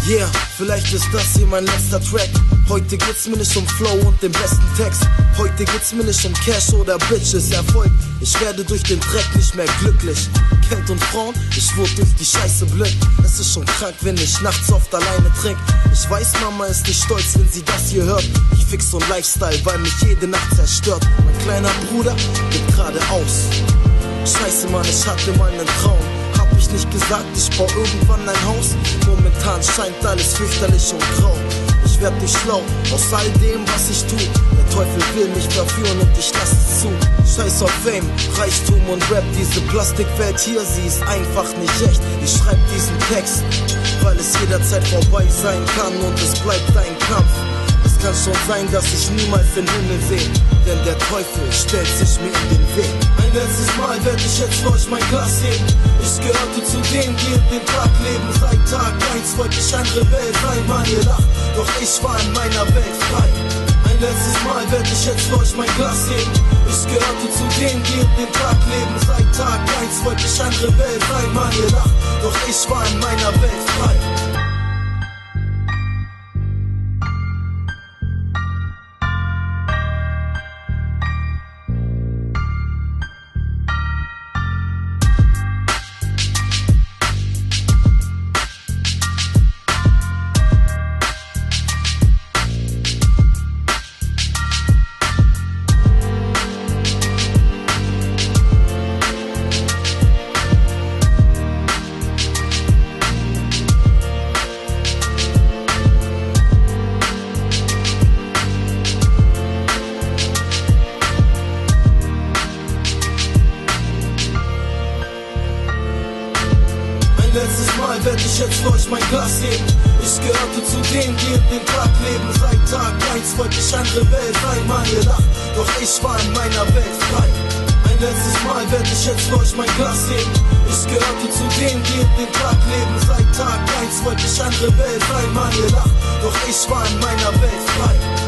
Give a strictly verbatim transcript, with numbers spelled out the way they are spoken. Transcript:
Yeah, vielleicht ist das hier mein letzter Track. Heute geht's mir nicht um Flow und den besten Text. Heute geht's mir nicht um Cash oder Bitches, Erfolg. Ich werde durch den Dreck nicht mehr glücklich. Geld und Frauen, ich wurde durch die Scheiße blind. Es ist schon krank, wenn ich nachts oft alleine trink. Ich weiß, Mama ist nicht stolz, wenn sie das hier hört. Ich fix so ein Lifestyle, weil mich jede Nacht zerstört. Mein kleiner Bruder geht geradeaus. Scheiße, Mann, ich hatte mal einen Traum. Hab ich nicht gesagt, ich bau irgendwann ein Haus? Momentan scheint alles fürchterlich und grau. Ich werd nicht schlau aus all dem, was ich tu. Der Teufel will mich verführen und ich lass es zu. Scheiß auf Fame, Reichtum und Rap. Diese Plastikwelt hier, sie ist einfach nicht echt. Ich schreib diesen Text, weil es jederzeit vorbei sein kann und es bleibt ein Kampf. Es kann schon sein, dass ich niemals den Himmel seh, denn der Teufel stellt sich mir in den Weg. Ein letztes Mal werd ich jetzt für euch mein Glas heben. Ich gehörte zu denen, die den Tag leben. Seit Tag eins wollte ich ein Rebell sein, man ihr lacht, doch ich war in meiner Welt frei. Ein letztes Mal werd ich jetzt für euch mein Glas heben. Ich gehörte zu denen, die den Tag leben. Seit Tag eins wollte ich ein Rebell sein, man ihr lacht, doch ich war in meiner Welt frei. Letztes Mal werd ich jetzt für euch mein Glas heben. Ich gehörte zu denen, die den Tag leben. Seit Tag eins wollte ich ein Rebell sein, man ihr lacht, doch ich war in meiner Welt frei. Ein letztes Mal werd ich jetzt für euch mein Glas heben. Ich gehörte zu denen, die den Tag leben. Seit Tag eins wollte ich ein Rebell sein, man ihr lacht, doch ich war in meiner Welt frei.